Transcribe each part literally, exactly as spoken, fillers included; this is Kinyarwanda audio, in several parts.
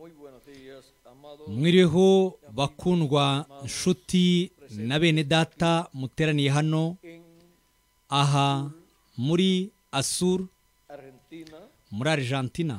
Mwiriho bakundwa nshuti na bene data muteraniye hano aha muri Asur muri Argentina.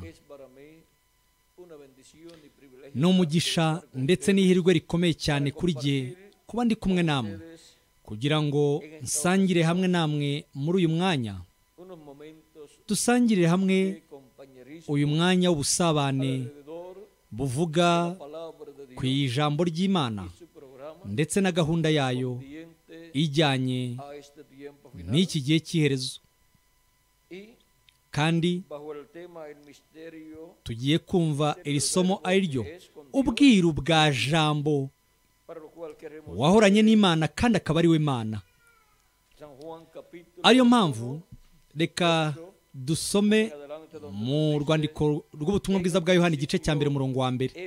Ni umugisha ndetse n'ihirwe rikomeye cyane kuri jye kuba ndi kumwe namwe kugira ngo nsangire hamwe namwe muri uyu mwanya, dusangirire hamwe uyu mwanya w'ubusabane buvuga ku ijambo ry'Imana ndetse na gahunda yayo ijyanye n'iki gihe cy'iherezo. Kandi tugiye kumva iri somo ari ryo ubwiru bwa Jambo wahoranye n'Imana kandi akaba ari we Mana. Ariyo mpamvu reka dusome mu rwandiko rw'ubutumwa bwiza bwa Yohana igice cya mbere umurongo wa mbere.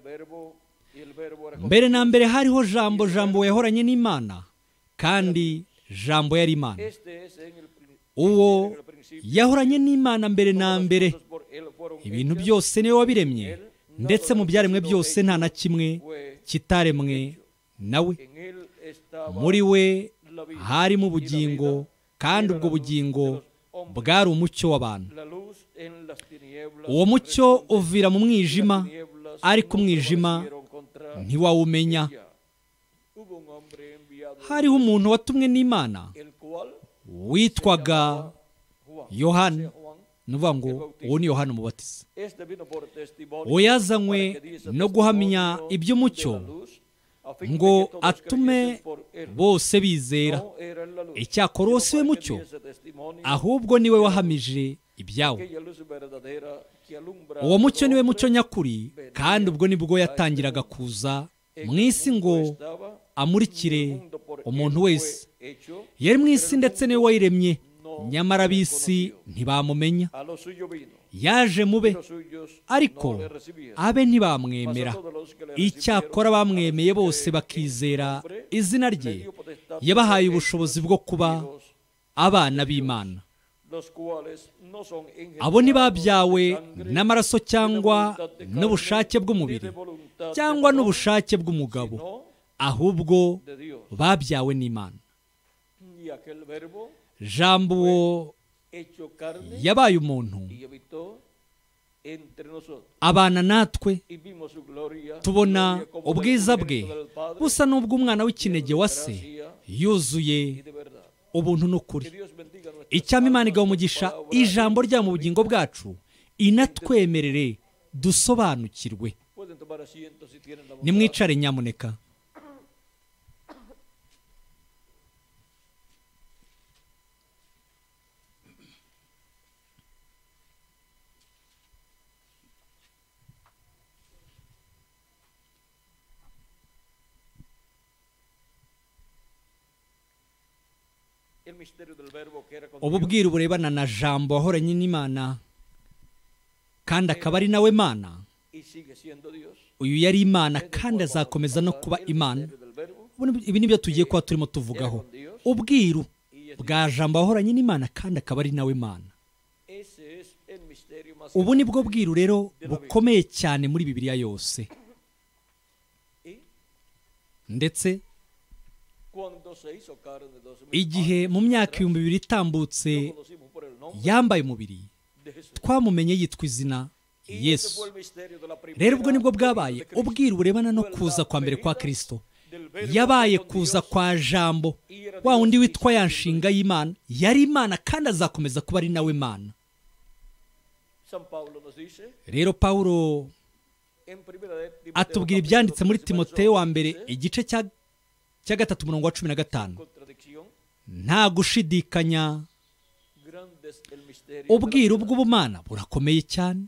Mbere na mbere hariho Jambo, Jambo yahoranye n'Imana kandi Jambo yari Imana. Uwo yahoranye n'Imana mbere na mbere. Ibintu byose niwe wabiremye, ndetse mu byaremwe byose nta na kimwe kitaremwe nawe. Muri we harimo ubugingo, kandi ubwo bugingo bwari umucyo w'abantu. Uwo mucyo uvira mu mwijima, ariko umwijima ntiwawumenya. Hariho umuntu watumwe n'Imana witwaga Yohana. Nuvuga ngo uwo ni Yohana umubatiza. Uwo yazanywe no guhamya iby'Umucyo ngo atume bose bizera. Icyakora si we mucyo, ahubwo niwe wahamije ibyawo. Uwo mucyo niwe mucyo nyakuri, kandi ubwo nibwo yatangiraga kuza mu isi ngo amurikire umuntu wese. Yari mu isi ndetse niwe wayiremye, nyamara ab'isi ntibamumenya. Yaje mube, ariko abe ntibamwemera. Icyakora bamwemeye bose bakizera izina rye, yabahaye ubushobozi bwo kuba abana b'Imana. Abo ntibabyawe n'amaraso cyangwa n'ubushake bw'umubiri cyangwa n'ubushake bw'umugabo, ahubwo babyawe n'Imana. Jambo yabaye umuntu, abana natwe, tubona ubwiza bwe busa n'ubw'umwana w'ikinege wa se, yuzuye ubuntu n'ukuri. Icyama Imana igaha umugisha ijambo rya mu bugingo bwacu, inatwemerere dusobanukirwe. Nimwicare nyamuneka. Ubu bwiru burebana na Jambo wahoranye n'Imana kandi akaba ari nawe Mana. Uyu yari Imana kandi azakomeza no kuba Imana. Ibi nibyo tugiye kuba turimo tuvugaho. Ubwiru bwa Jambo wahoranye n'Imana kandi akaba ari nawe Mana. Ubu nibwo bwiru rero bukomeye cyane muri Bibiliya yose. Ndetse igihe mu myaka ibihumbi bibiri itambutse yambaye umubiri, twamumenye yitwa izina Yesu. Rero ubwo nibwo bwabaye ubwiru burebana no kuza kwa mbere kwa Kristo. Yabaye kuza kwa Jambo, wa wundi witwa ya nshinga y'Imana. Yari Imana kandi azakomeza kuba ari nawe Mana. Rero Pawulo atubwira ibyanditse muri Timoteyo wa mbere igice cya cya gatatu umurongo wa cumi na gatanu. Nta gushidikanya ubwiru bw'ubumana burakomeye cyane.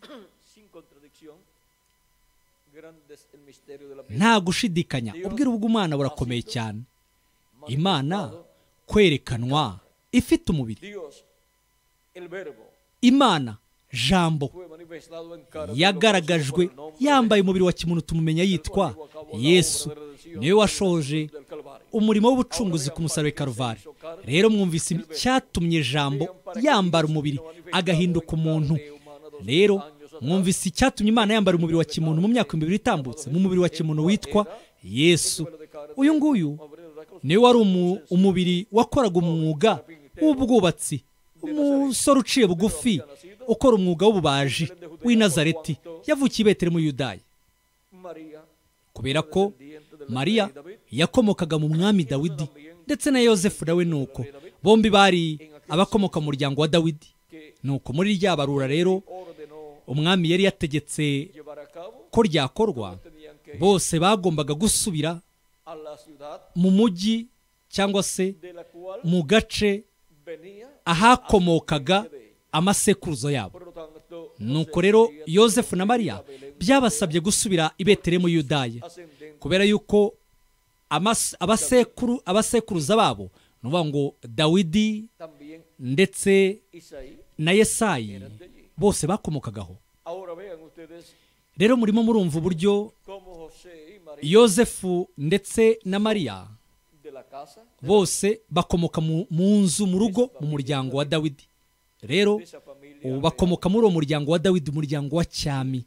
Nta gushidikanya ubwiru bw'umwana burakomeye cyane. Imana kwerekanwa ifite umubiri. Imana Jambo yagaragajwe yambaye umubiri wa kimuntu, tumumenya yitwa Yesu. Niwe washoje umurimo w'ubucunguzi ku musaraba w'i Karuvali. Rero mwumvise icyatumye Jambo yambara umubiri agahinduka umuntu. Rero mwumvise icyatumye Imana yambara umubiri wa kimuntu mu myaka ibihumbi bibiri itambutse, mu mubiri wa kimuntu witwa Yesu. Uyu nguyu niwe wari umubiri wakoraga umwuga w'ubwubatsi, umusore uciye bugufi ukora umwuga w'ububaji w'i Nazareti, yavukiye i Betelehemu mu Yudaya, kubera ko Mariya yakomokaga mu mwami Dawidi, ndetse na Yosefu nawe nuko, bombi bari abakomoka mu muryango wa Dawidi. Nuko muri rya barura rero umwami yari yategetse ko ryakorwa, bose bagombaga gusubira mu mujyi cyangwa se mu gace ahakomokaga amasekuruzo yabo. Nuko rero Yosefu na Mariya byabasabye gusubira i Betelehemu Yudaya, kubera yuko abasekuru abasekuruza babo nuvuga ngo Dawidi ndetse na Yesayi bose bakomokagaho. Rero murimo murumva uburyo Yosefu ndetse na Mariya bose bakomoka mu nzu, mu rugo, mu muryango wa Dawidi. Rero ubu bakomoka muri uwo muryango wa Dawidi, umuryango wa cyami,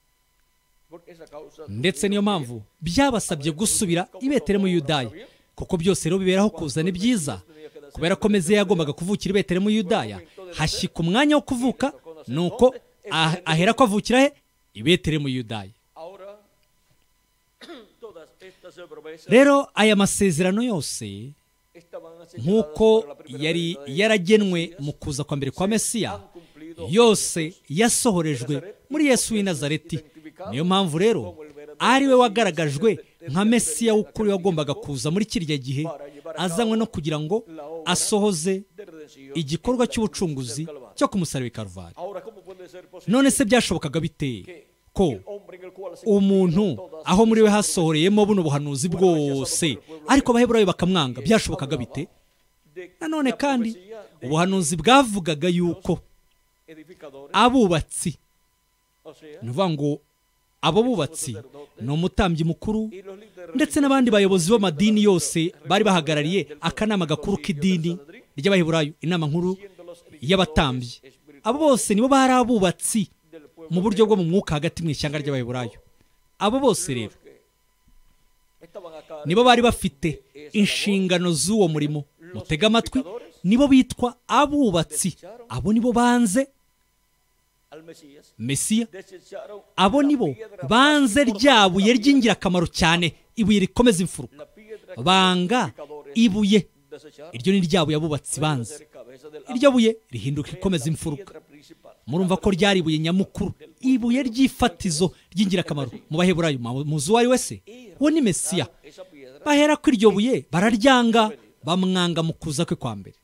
ndetse niyo mpamvu byabasabye gusubira i Betelehemu Yudaya, kuko byose rero biberaho kuzana ibyiza. Kubera ko Meziya yagombaga kuvukira i Betelehemu Yudaya, hashyika umwanya wo kuvuka, nuko ahera ko avukira he? I Betelehemu Yudaya. Rero aya masezerano yose nk'uko yari yaragenwe mu kuza kwa mbere kwa Mesiya, yose yasohorejwe muri Yesu w'i Nazareti. Niyo mpamvu rero ariwe wagaragajwe nka Mesiya w'ukuri wagombaga kuza muri kirya gihe, azanywe no kugira ngo asohoze igikorwa cy'ubucunguzi cyo ku musaraba w'i Karuvali. None se byashobokaga bite ko umuntu aho muri we hasohoreyemo buno buhanuzi bwose, ariko Abaheburayo bakamwanga? Byashobokaga bite? Nanone kandi ubuhanuzi bwavugaga yuko abubatsi, ni ukuvuga ngo abo bubatsi ni umutambyi mukuru ndetse n'abandi bayobozi b'amadini yose bari bahagarariye akanama gakuru k'idini ry'Abaheburayo, inama nkuru y'abatambyi. Abo bose nibo bari abubatsi mu buryo bwo mu mwuka hagati mu ishyanga ry'Abaheburayo. Abo bose rero nibo bari bafite inshingano z'uwo murimo. Mutega amatwi, nibo bitwa abubatsi. Abo nibo banze Mesiya, abo nibo banze rya buye ry'ingirakamaro cyane, ibuye rikomeza imfuruka. Banga ibuye, iryo ni rya buye abubatsi banze. Iryo buye rihinduka ikomeza imfuruka. Murumva ko ryari ibuye nyamukuru, ibuye ry'ifatizo ry'ingirakamaro mu Baheburayo. Muzi uwo ari we se? Uwo ni Mesiya. Bahera ko iryo buye bararyanga, bamwanga mu kuza kwe kwa mbere.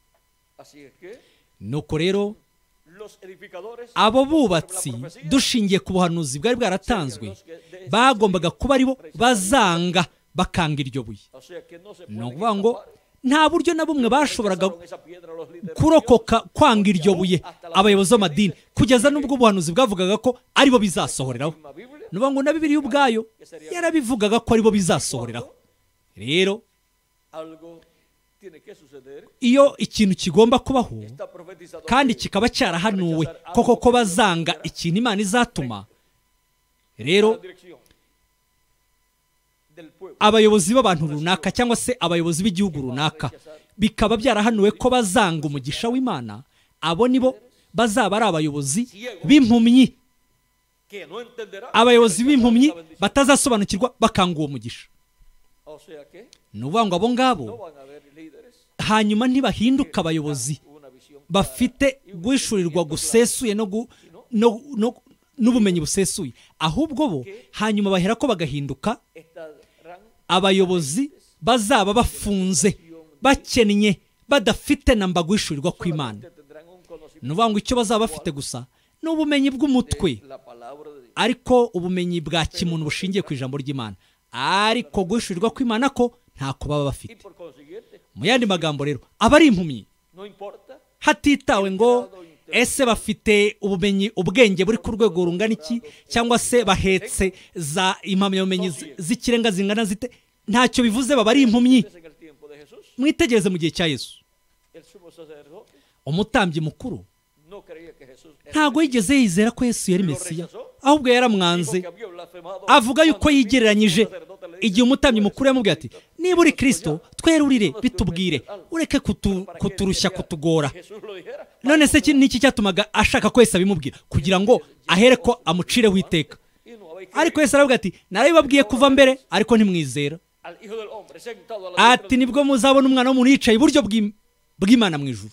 Nuko rero abo bubatsi, dushingiye ku buhanuzi bwari bwaratanzwe, bagombaga kuba aribo bazanga, bakanga iryo buye. Ni ukuvuga ngo nta buryo na bumwe bashoboraga kurokoka kwanga iryo buye abayobozi b'amadini, kugeza n'ubwo ubuhanuzi bwavugaga ko aribo bizasohoreraho. Ni ukuvuga ngo na Bibiliya ubwayo yarabivugaga ko aribo bizasohoreraho. Rero iyo ikintu kigomba kubaho kandi kikaba cyarahanuwe koko ko bazanga ikintu Imana izatuma, rero abayobozi b'abantu runaka cyangwa se abayobozi b'igihugu runaka bikaba byarahanuwe ko bazanga umugisha w'Imana, abo nibo bazaba ari abayobozi b'impumyi. Abayobozi b'impumyi batazasobanukirwa bakanga uwo mugisha. Ni ukuvuga ngo abo ngabo hanyuma ntibahinduka abayobozi bafite guhishurirwa gusesuye n'ubumenyi busesuye, ahubwo bo hanyuma bahera ko bagahinduka abayobozi bazaba bafunze, bakennye, badafite namba guhishurirwa kw'Imana. Ni ukuvuga ngo icyo bazaba bafite gusa ni ubumenyi bw'umutwe, ariko ubumenyi bwa kimuntu bushingiye ku ijambo ry'Imana, ariko guhishurirwa kw'Imana ko ntako baba bafite. Mu yandi magambo rero, aba ari impumyi, hatitawe ngo ese bafite ubumenyi, ubwenge buri ku rwego rungana iki, cyangwa se bahetse za impamyabumenyi z'ikirenga zingana zite, ntacyo bivuze, baba ari impumyi. Mwitegereze mu gihe cya Yesu, umutambyi mukuru ntabwo yigeze yizera ko Yesu yari Mesiya, ahubwo yaramwanze, avuga yuko yigereranyije. Igihe umutambyi mukuru yamubwiye ati niba uri Kristo twerurire bitubwire, ureke kuturushya kutugora. None se niki cyatumaga ashaka ko Yesu abimubwira? Kugira ngo ahere ko amucireho iteka. Ariko Yesu aravuga ati narabibabwiye kuva mbere ariko ntimwizera. Ati nibwo muzabona umwana w'umuntu yicaye iburyo bw'Imana mu ijuru.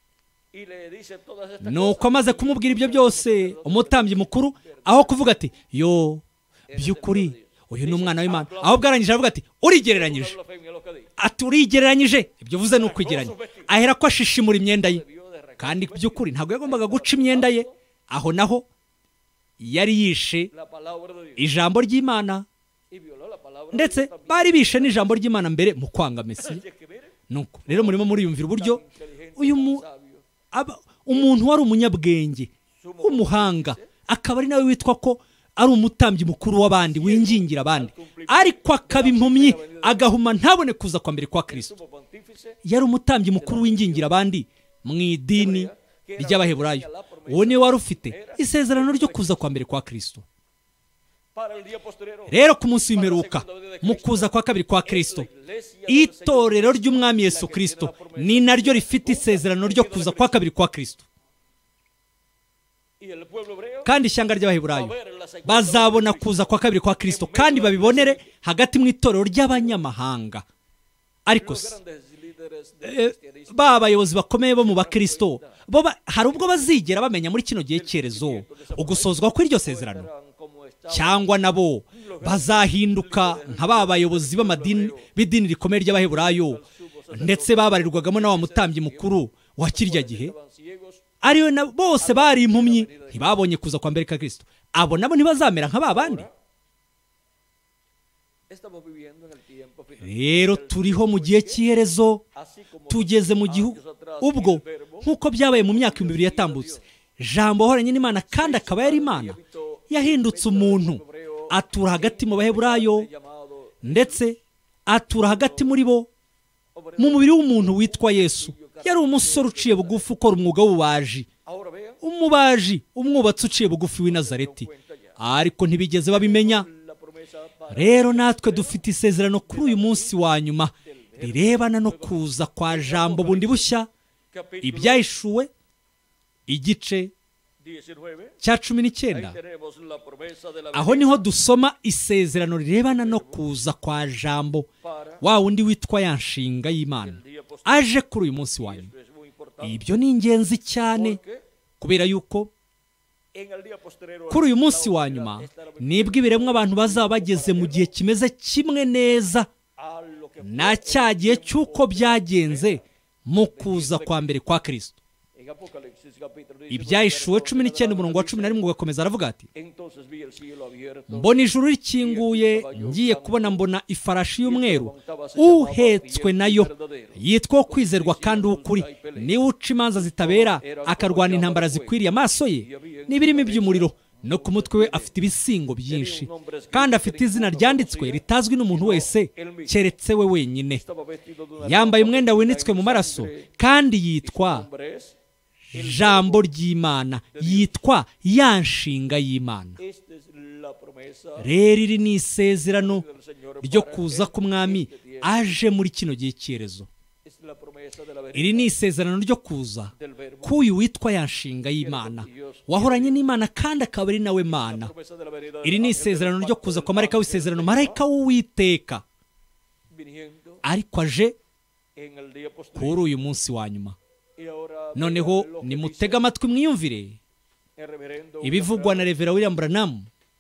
Nuko amaze kumubwira ibyo byose, umutambyi mukuru aho kuvuga ati yo by'ukuri uyu ni umwana w'Imana, ahubwo arangije aravuga ati urigereranyije. Ati urigereranyije, ibyo uvuze ni ukwigeranya. Ahera ko ashishimura imyenda ye, kandi by'ukuri ntabwo yagombaga guca imyenda ye. Aho naho yari yishe ijambo ry'Imana, ndetse bari bishe n'ijambo ry'Imana mbere mu kwanga Mesiya. Nuko rero murimo muriyumvira uburyo uyu umuntu wari umunyabwenge w'umuhanga, akaba ari nawe witwa ko ari umutambyi mukuru w'abandi, wingingira abandi, ariko akaba impumyi, agahuma ntabone kuza kwa mbere kwa Kristo. Yari umutambyi mukuru wingingira abandi mu idini ry'Abaheburayo. Uwo niwe wari ufite isezerano ryo kuza kwa mbere kwa Kristo. Rero ku munsi w'imperuka, mu kuza kwa kabiri kwa Kristo, itorero ry'umwami Yesu Kristo ni naryo rifite isezerano ryo kuza kwa kabiri kwa Kristo. Kandi ishyanga ry'Abaheburayo bazabona kuza kwa kabiri kwa Kristo, kandi babibonere hagati mu itorero ry'abanyamahanga. Ariko ba bayobozi bakomeye bo mu bakristo bo hari ubwo bazigera bamenya muri kino gihe cyerezo ugusozwa kw'iryo sezerano, cyangwa nabo bazahinduka nka ba bayobozi b'amadini b'idini rikomeye ry'Abaheburayo, ndetse babarirwagamo na wa mutambyi mukuru wa kirya gihe. Ariwe na bose bari impumyi, ntibabonye kuza kwa mbere ka Kristo. Abo nabo ntibazamera nka babandi. Rero turiho mu gihe cy'iherezo, tugeze mu gihugu ubwo nk'uko byabaye mu myaka ibihumbi bibiri yatambutse. Jambo wahoranye n'Imana kandi akaba yari Imana, yahindutse umuntu, atura hagati mu Baheburayo, ndetse atura hagati muri bo mu mubiri w'umuntu witwa Yesu. Yari umusore uciye bugufi ukora umwuga w'ububaji, umubaji, umwubatsi uciye bugufi w'i Nazareti, ariko ntibigeze babimenya. Rero natwe dufite isezerano kuri uyu munsi wa nyuma rirebana no kuza kwa Jambo bundi bushya, ibyahishuwe igice cya cumi n'icyenda. Aho niho dusoma isezerano rirebana no kuza kwa Jambo, wa wundi witwa ya nshinga y'Imana, aje kuri uyu munsi wa nyuma. Ibyo ni ingenzi cyane, kubera yuko kuri uyu munsi wa nyuma nibwo ibiremwa abantu bazaba bageze mu gihe kimeze kimwe neza na cya gihe cy'uko byagenze mu kuza kwa mbere kwa Kristo. Ibyahishuwe cumi n'icyenda umurongo wa cumi na rimwe ugakomeza aravuga ati mbona ijuru rikinguye, ngiye kubona mbona ifarashi y'umweru, uhetswe nayo, yitwa kwizerwa kandi ukuri, niwe uca imanza zitabera, akarwana intambara zikwiriye. Amaso ye n'ibirimi by'umuriro, no ku mutwe we afite ibisingo byinshi, kandi afite izina ryanditswe ritazwi n'umuntu wese keretse we wenyine. Yambaye umwenda winitswe mu maraso, kandi yitwa Jambo ry'Imana, yitwa ya nshinga y'Imana. Rero iri ni isezerano ryo kuza k'umwami aje muri kino gihe cyerezo. Iri ni isezerano ryo kuza k'uyu witwa ya nshinga y'Imana, wahoranye n'Imana kandi akaba ari nawe Mana. Iri ni isezerano ryo kuza kwa marayika w'isezerano, marayika w'Uwiteka, ariko aje kuri uyu munsi wa nyuma. Noneho nimutega amatwi mwiyumvire ibivugwa na Revera William Branham.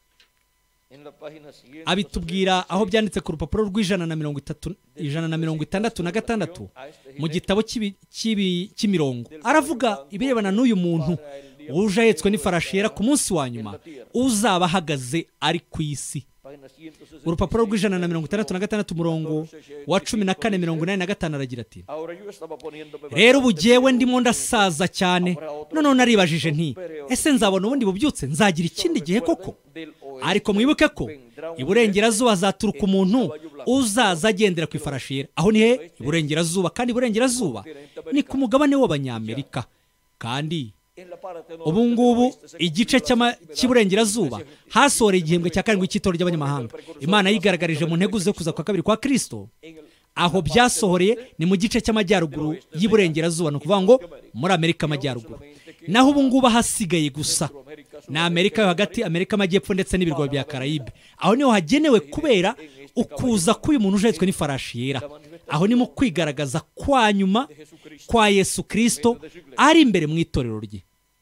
Abitubwira aho byanditse ku rupapuro rw'ijana na mirongo itatu ijana na mirongo itandatu na gatandatu mu gitabo cy'imirongo. Aravuga ibirebana n'uyu muntu uje ahetswe n'ifarashi yera ku munsi wa nyuma, uzaba ahagaze ari ku isi. Urupapuro rw'ijana na mirongo itandatu na gatandatu umurongo wa cumi na kane mirongo inani na gatanu aragira ati rero ubu jyewe ndimo ndasaza cyane, noneho naribajije nti ese nzabona ubundi bubyutse, nzagira ikindi gihe koko? Ariko mwibuke ko iburengerazuba hazaturuka umuntu uzaza agendera ku ifarashi yera. Aho ni he? Iburengerazuba, kandi iburengerazuba ni ku mugabane w'Abanyamerika, kandi ubu ngubu igice cy'iburengerazuba hasohoreye igihembwe cya karindwi cy'itorero ry'abanyamahanga. Imana yigaragarije mu ntego zo kuza kwa kabiri kwa Kristo. Aho byasohoreye ni mu gice cy'amajyaruguru y'iburengerazuba, ni ukuvuga ngo muri Amerika amajyaruguru. Naho ubu ngubu hasigaye gusa ni Amerika yo hagati, Amerika amajyepfo ndetse n'ibirwa bya Karayibe. Aho niho hagenewe kubera ukuza k'uyu muntu ujetswe n'ifarashi yera. Aho ni mu kwigaragaza kwa nyuma kwa Yesu Kristo ari imbere mu itorero rye.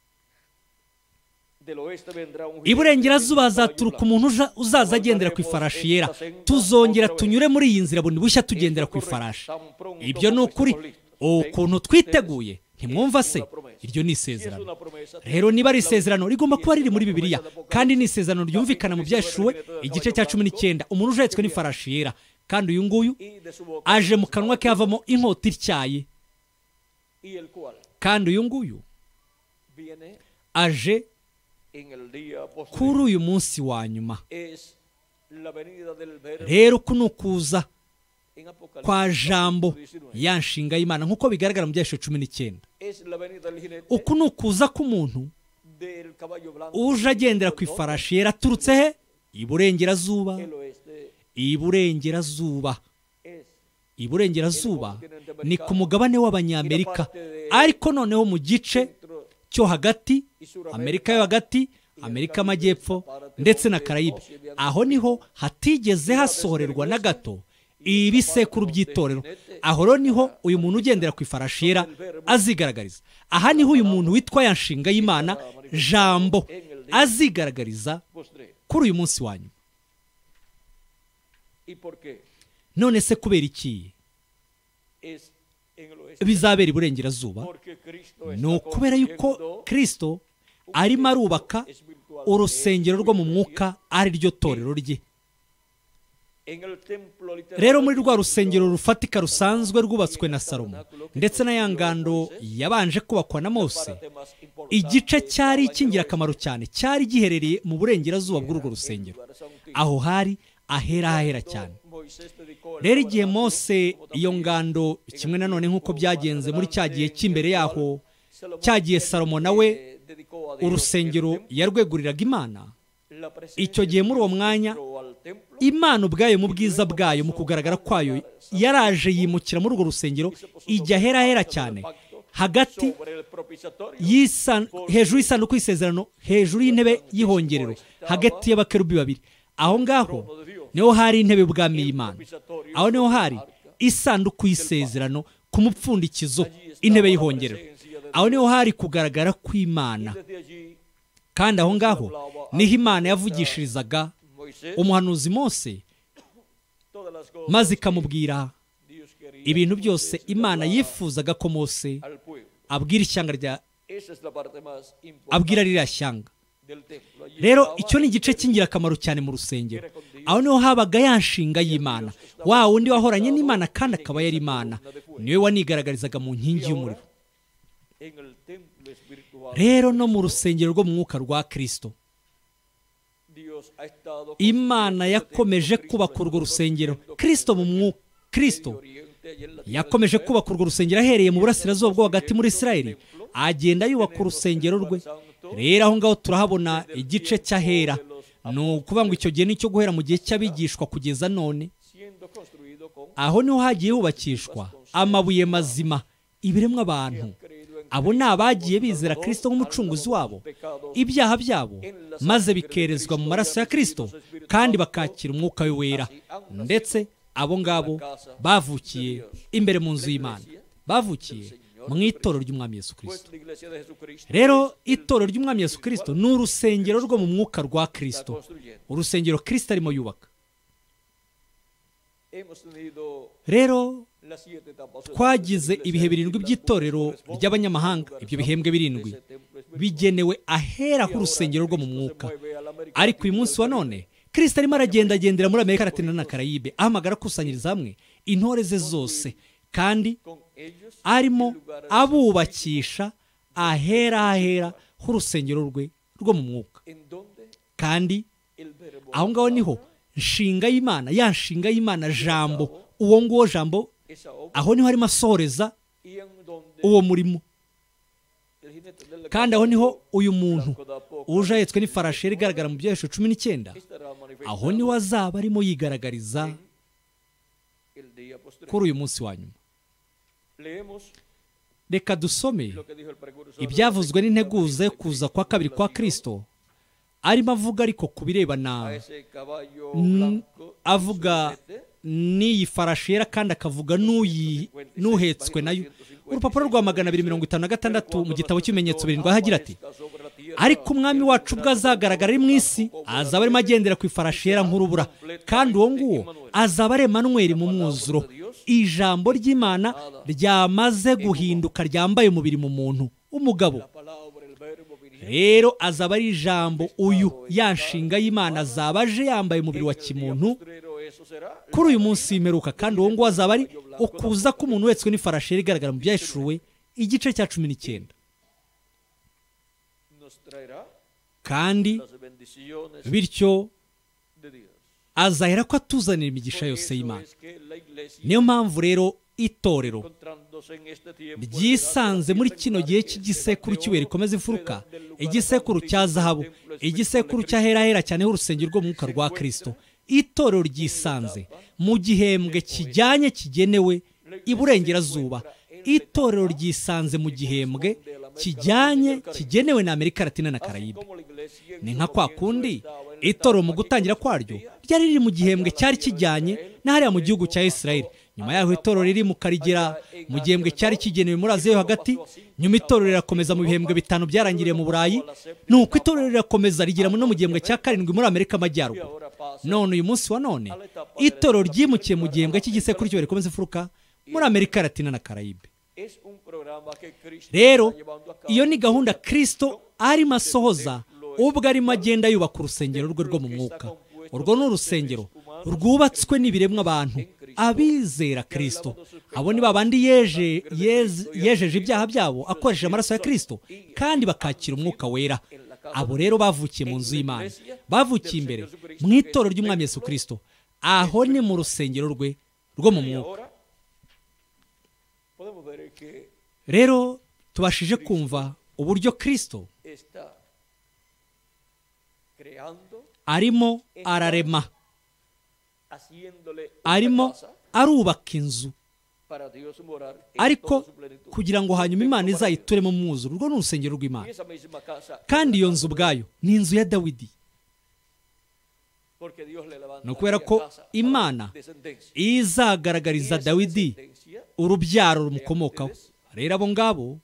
Iburengerazuba hazaturuka umuntu uzaza agendera ku ifarashi yera. Tuzongera tunyure muri iyi nzira bundi bushya tugendera ku ifarashi. Ibyo ni ukuri. Ukuntu twiteguye ntimwumva se? Iryo ni isezerano. Rero niba ari isezerano rigomba kuba riri muri Bibiliya, kandi ni isezerano ryumvikana mu byashuwe igice cya cumi n'icyenda. Umuntu ujetswe n'ifarashi yera, kandi uyu nguyu aje mu kanwa ke havamo inkota ityaye, kandi uyu nguyu aje kuri uyu munsi wa nyuma. Rero uku ni ukuza kwa Jambo, ya nshinga y'Imana, nk'uko bigaragara mu byashuwe cumi n'icyenda. Uku ni ukuza k'umuntu uje agendera ku ifarashi yera aturutse he? Iburengerazuba. Iburengerazuba. Iburengerazuba ni ku mugabane w'Abanyamerika, ariko noneho mu gice cyo hagati, Amerika yo hagati, Amerika amajyepfo ndetse na Karayibe. Aho niho hatigeze hasohorerwa na gato ibisekuru by'itorero. Aho rero niho uyu muntu ugendera ku ifarashi yera azigaragariza. Aha niho uyu muntu witwa ya nshinga y'Imana Jambo azigaragariza kuri uyu munsi wa nyuma. None se kubera iki bizabera iburengerazuba? Ni ukubera yuko Kristo arimo arubaka urusengero rwo mu mwuka, ari ryo torero rye. Rero muri rwa rusengero rufatika rusanzwe rwubatswe na Salomo ndetse na ya ngando yabanje kubakwa na Mose, igice cyari cy'ingirakamaro cyane cyari giherereye mu burengerazuba bw'urwo rusengero. Aho hari ahera hahera cyane. Rero igihe Mose iyo ngando, kimwe nanone nk'uko byagenze muri cya gihe cy'imbere yaho, cyagiye Salomo nawe urusengero yarweguriraga Imana, icyo gihe muri uwo mwanya Imana ubwayo mu bwiza bwayo, mu kugaragara kwayo, yaraje yimukira muri urwo rusengero, ijya ahera hera cyane, hagati hejuru y'isanduku y'isezerano, hejuru y'intebe y'ihongerero, hagati y'abakerubi babiri. Aho ngaho niho hari intebe y'ubwami y'Imana. Aho niho hari isanduku y'isezerano ku mupfundikizo, intebe y'ihongerero. Aho niho hari kugaragara kw'Imana, kandi aho ngaho niho Imana yavugishirizaga umuhanuzi Mose, maze ikamubwira ibintu byose Imana yifuzaga ko Mose abwira ishyanga rya abwira ririya shyanga. Rero icyo ni igice cy'ingirakamaro cyane mu rusengero. Aho niho habaga ya nshinga y'Imana, wa wundi wahoranye n'Imana kandi akaba yari Imana, niwe wanigaragarizaga mu nkingi y'umuriro. Rero no mu rusengero rwo mu mwuka rwa Kristo, Imana yakomeje kubaka urwo rusengero. Kristo mu mwuka, Kristo yakomeje kubaka urwo rusengero ahereye mu burasirazuba bwo hagati muri Isirayeli, agenda yubaka urusengero rwe. Rero aho ngaho turahabona igice cy'ahera. Ni ukuvuga ngo icyo gihe nicyo guhera mu gihe cy'abigishwa kugeza none. Aho niho hagiye hubakishwa amabuye mazima, ibiremwa abantu. Abo ni abagiye bizera Kristo nk'umucunguzi wabo, ibyaha byabo maze bikerezwa mu maraso ya Kristo, kandi bakakira umwuka we wera. Ndetse abo ngabo bavukiye imbere mu nzu y'Imana, bavukiye mu itorero ry'Umwami Yesu Kristo. Rero itorero ry'Umwami Yesu Kristo ni urusengero rwo mu mwuka rwa Kristo, urusengero Kristo arimo yubaka. Rero twagize ibihe birindwi by'itorero ry'abanyamahanga. Ibyo bihembwe birindwi bigenewe ahera h'urusengero rwo mu mwuka. Ariko uyu munsi wa none Kristo arimo aragendagendera muri Amerika Latina na Karayibe, ahamagara akusanyiriza hamwe intore ze zose, kandi arimo abubakisha ahera ahera h'urusengero rwe rwo mu mwuka. Kandi aho ngaho niho nshinga y'Imana, ya nshinga y'Imana Jambo, uwo nguwo Jambo, aho niho harimo asohoreza uwo murimo. kandi aho niho uyu muntu uje ahetswe n'ifarashi yari igaragara mu byahesho cumi n'icyenda, aho niho azaba arimo yigaragariza kuri uyu munsi wa nyuma. Reka dusome ibyavuzwe n'integuza yo kuza kwa kabiri kwa Kristo, arimo avuga ariko ku birebana avuga n'iyi farashi yera kandi akavuga n'uhetswe nayo. Urupapuro rwa magana abiri mirongo itanu na gatandatu mu gitabo cy'ibimenyetso birindwi hagira ati, ariko umwami wacu ubwo azagaragara ari mu isi, azaba arimo agendera ku ifarashi yera nk'urubura, kandi uwo nguwo azaba ari Emanuweli mu mwuzuro, ijambo ry'Imana ryamaze guhinduka ryambaye umubiri mu muntu w'umugabo. Rero azaba ari ijambo, uyu yanshinga y'Imana azaba aje yambaye umubiri wa kimuntu kuri uyu munsi w'imperuka, kandi uwo nguwo azaba ari ukuza k'umuntu wetswe n'ifarashi yera igaragara mu byahishuwe igice cya cumi n'icyenda. Kandi bityo azahera ko atuzanira imigisha yose y'Imana. Niyo mpamvu rero itorero ryisanze muri kino gihe cy'igisekuru cy'ibuye rikomeza imfuruka, igisekuru cya zahabu, igisekuru cy'aherahera cyane h'urusengero rw'umwuka rwa Kristo. Itorero ryisanze mu gihembwe kijyanye kigenewe iburengerazuba. Itorero ryisanze mu gihembwe kijyanye kigenewe na Amerika Latina na Karayibe. Ni nka kwa kundi itorero mu gutangira kwaryo ryari riri mu gihembwe cyari kijyanye na hariya mu gihugu cya Israeli. Nyuma yaho itorero riri mu karigera mu gihembwe cyari kigenewe muri Aziya yo hagati. Nyuma itorero rirakomeza mu bihembwe bitanu byarangiriye mu Burayi. Nuko itorero rirakomeza rigera no mu gihembwe cya karindwi muri Amerika Amajyaruguru. None uyu munsi wa none itorero ryimukiye mu gihembwe cy'igisekuru cy'ibuye rikomeza imfuruka muri Amerika Latina na Karayibe. Rero iyo ni gahunda Kristo arimo asohoza ubwo arimo agenda yubaka urusengero rwe rwo mu mwuka. Urwo ni urusengero rwubatswe n'ibiremwa abantu abizera Kristo. Abo ni babandi yeje yejeje ibyaha byabo akoresheje amaraso ya Kristo, kandi bakakira umwuka wera. Abo rero bavukiye mu nzu y'Imana, bavukiye imbere mu itorero ry'Umwami Yesu Kristo. Aho ni mu rusengero rwe rwo mu mwuka. Rero tubashije kumva uburyo Kristo arimo ararema, arimo arubaka inzu, ariko kugira ngo hanyuma Imana izayituremo mu mwuzuro. Urwo ni urusengero rw'Imana, kandi iyo nzu ubwayo ni inzu ya Dawidi. Ni ukubera ko Imana izagaragariza Dawidi urubyaro rumukomokaho. Rero abo ngabo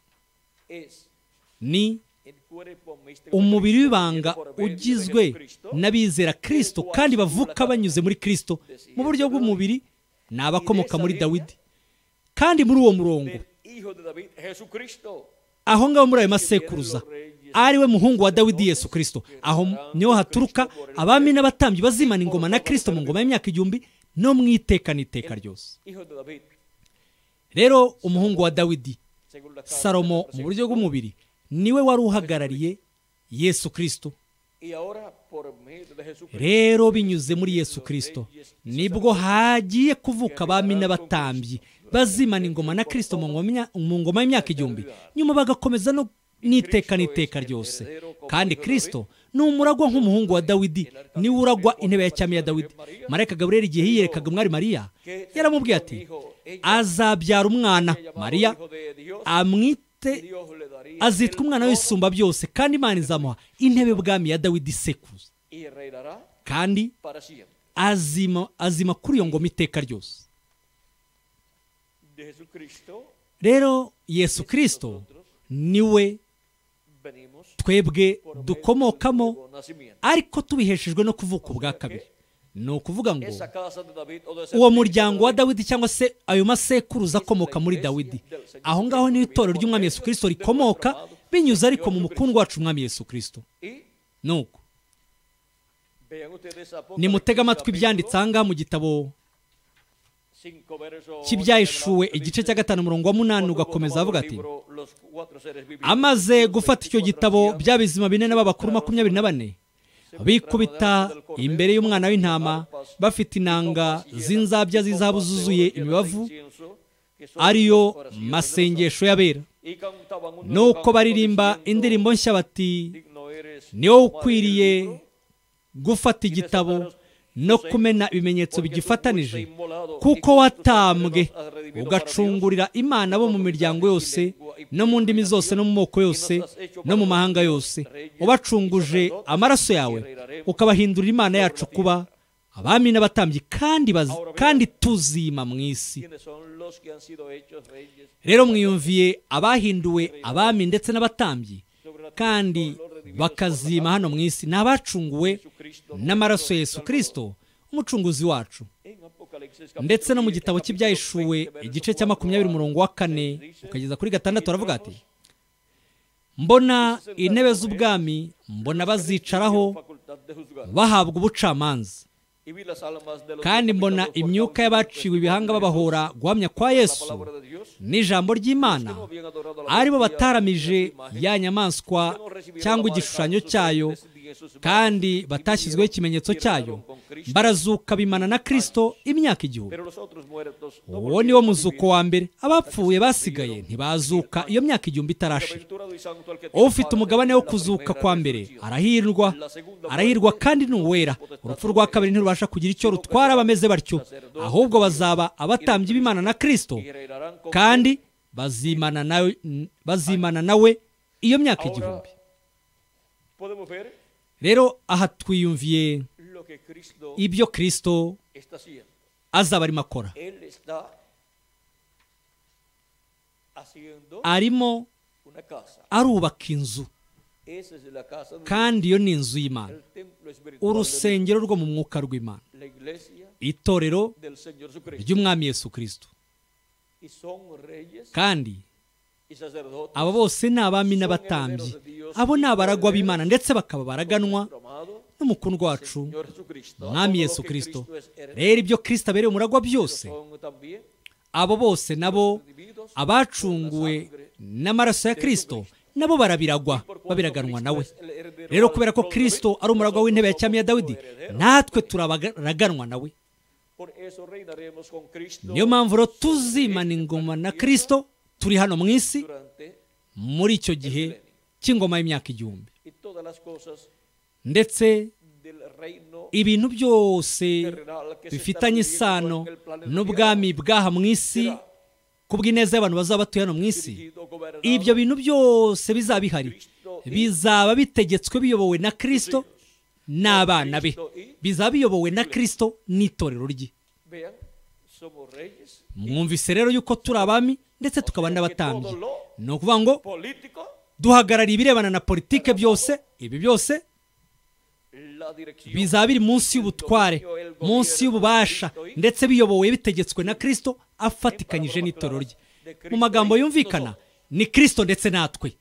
ni umubiri w'ibanga ugizwe n'abizera Kristo kandi bavuka banyuze muri Kristo mu buryo bw'umubiri. Ni abakomoka muri Dawidi, kandi muri uwo murongo aho ngaho muri ayo masekuruza ariwe muhungu wa Dawidi Yesu Kristo, aho niho haturuka abami n'abatambyi bazimana ingoma na Kristo mu ngoma y'imyaka igihumbi no mu iteka n'iteka ryose. Rero umuhungu wa Dawidi Salomo mu buryo bw'umubiri niwe wari uhagarariye Yesu Kristo. Rero binyuze muri Yesu Kristo nibwo hagiye kuvuka abami n'abatambyi bazimana ingoma na Kristo mu ngoma y'imyaka igihumbi, nyuma bagakomeza no n'iteka n'iteka ryose. Kandi Kristo ni umuragwa nk'umuhungu wa Dawidi, niwe uragwa intebe ya cyami ya Dawidi. Marayika Gaburiyeli igihe yiyerekaga umwari Mariya yaramubwiye ati, azabyara umwana, Mariya amwite azitwa umwana w'isumba byose, kandi Imana izamuha intebe bwami ya Dawidi sekuruza, kandi azima azima kuri iyo ngoma iteka ryose. Rero Yesu Kristo niwe twebwe dukomokamo, ariko tubiheshejwe no kuvuka ubwa kabiri. Ni ukuvuga ngo uwo muryango wa Dawidi cyangwa se ayo masekuruza akomoka muri Dawidi, aho ngaho ni itorero ry'Umwami Yesu Kristo rikomoka, binyuze ariko mu mukundwa wacu Umwami Yesu Kristo. Nuko nimutega amatwi ibyanditse aha ngaha mu gitabo cy'ibyahishuwe igice cya gatanu umurongo wa munani ugakomeza avuga ati, amaze gufata icyo gitabo bya bizima bine n'abakuru makumyabiri na bane bikubita imbere y'umwana w'intama, bafite inanga z'inzabya z'izahabu zuzuye imibavu, ariyo masengesho y'abera. nuko baririmba indirimbo nshya bati ni wowe ukwiriye gufata igitabo no kumena ibimenyetso bigifatanije, kuko watambwe ugacungurira Imana bo mu miryango yose no mu ndimi zose no mu moko yose no mu mahanga yose, ubacunguje amaraso yawe ukabahindurira Imana yacu kuba abami n'abatambyi kandi kandi tuzima mu isi. Rero mwiyumviye abahinduwe abami ndetse n'abatambyi kandi bakazima hano mu isi, ni abacunguwe n'amaraso ya Yesu Kristo umucunguzi wacu. Ndetse no mu gitabo cy'ibyahishuwe igice cya makumyabiri umurongo wa kane ukageza kuri gatandatu aravuga ati, mbona intebe z'ubwami, mbona bazicaraho bahabwa ubucamanza, kandi mbona imyuka y'abaciwe ibihanga babahora guhamya kwa Yesu n'ijambo ry'Imana, aribo bataramije ya nyamaswa cyangwa igishushanyo cyayo kandi batashyizweho ikimenyetso cyayo, barazuka bimana na Kristo imyaka igihumbi. Uwo ni wo muzuko wa mbere. Abapfuye basigaye ntibazuka iyo myaka igihumbi itarashira. Ufite umugabane wo kuzuka kwa mbere arahirwa, arahirwa kandi ni uwera. Urupfu rwa kabiri ntirubasha kugira icyo rutwara bameze batyo, ahubwo bazaba abatambyi b'Imana na Kristo kandi bazimana nawe, bazimana nawe iyo myaka igihumbi. Rero aha twiyumviye ibyo Kristo azaba arimo akora. Arimo arubaka inzu, kandi iyo ni inzu y'Imana, urusengero rwo mu mwuka rw'Imana, itorero ry'Umwami Yesu Kristo. Kandi abo bose ni abami n'abatambyi, abo ni abaragwa b'Imana ndetse bakaba baraganwa n'umukundwa wacu Umwami Yesu Kristo. Rero ibyo Kristo abereye umuragwa byose, abo bose nabo abacunguwe n'amaraso ya Kristo nabo barabiragwa, babiraganwa nawe. Rero kubera ko Kristo ari umuragwa w'intebe ya cyami ya Dawidi, natwe turabaraganwa nawe. Niyo mpamvu rero tuzimana ingoma na Kristo turi hano mu isi muri icyo gihe cy'ingoma y'imyaka igihumbi. Ndetse ibintu byose bifitanye isano n'ubwami bw'aha mu isi kubw'ineza y'abantu bazaba batuye hano mu isi, ibyo bintu byose bizaba bihari, bizaba bitegetswe biyobowe na Kristo n'abana be, bizaba biyobowe na Kristo n'itorero rye. Mwumvise rero yuko turi abami ndetse tukaba n'abatambyi. Ni ukuvuga ngo duhagarariye ibirebana na politike byose, ibi byose bizaba biri munsi y'ubutware, munsi y'ububasha, ndetse biyobowe bitegetswe na Kristo afatikanyije n'itorero rye. Mu magambo yumvikana ni Kristo ndetse natwe.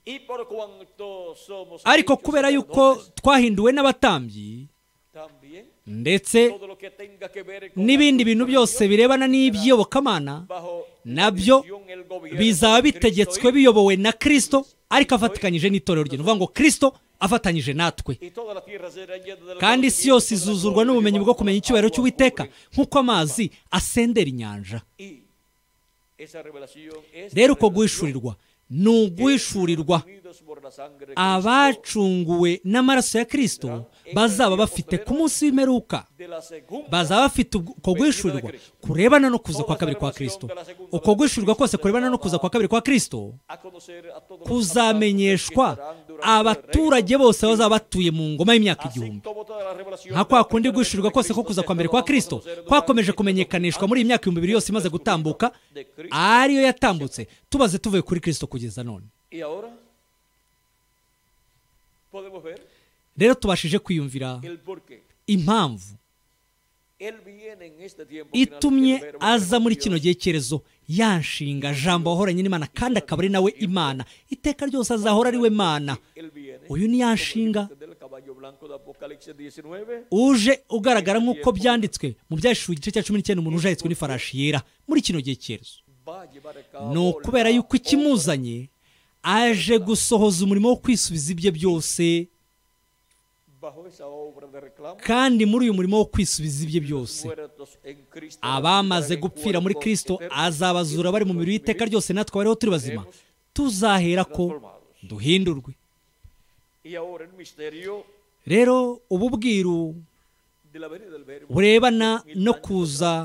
Ariko kubera yuko twahinduwe n'abatambyi ndetse n'ibindi bintu byose birebana n'iby'iyobokamana, nabyo bizaba bitegetswe biyobowe na Kristo ariko afatikanyije n'itorero rye. Ni ukuvuga ngo Kristo afatanyije natwe. Kandi isi yose izuzurwa n'ubumenyi bwo kumenya icyubahiro cy'Uwiteka nk'uko amazi asendera inyanja. Rero uko guhishurirwa ni uguhishurirwa abacunguwe n'amaraso ya Kristo bazaba bafite ku munsi w'imperuka. Bazaba bafite uko guhishurirwa kurebana no kuza kwa kabiri kwa Kristo. Uko guhishurirwa kose kurebana no kuza kwa kabiri kwa Kristo kuzamenyeshwa abaturage bose bazaba batuye mu ngoma y'imyaka igihumbi. Nka kwa kundi guhishurirwa kose ko kuza kwa mbere kwa Kristo kwakomeje kumenyekanishwa muri iyi myaka ibihumbi bibiri yose imaze gutambuka, ariyo yatambutse tubaze tuvuye kuri Kristo kugeza none. Rero tubashije kwiyumvira impamvu itumye aza muri kino gihe cyerezo, yanshinga Jambo wahoranye n'Imana kandi akaba ari nawe Imana iteka ryose, azahora ari we Mana. Uyu ni yanshinga uje ugaragara nk'uko byanditswe mu byahishuwe igice cya cumi n'icyenda, umuntu uje ahetswe n'ifarashi yera muri kino gihe cyerezo. Ni ukubera yuko ikimuzanye aje gusohoza umurimo wo kwisubiza ibye byose, kandi muri uyu murimo wo kwisubiza ibye byose abamaze gupfira muri Kristo azabazura bari mu mibiri y'iteka ryose, natwe bariho turi bazima tuzahera ko duhindurwe. Rero ubu bwiru burebana no kuza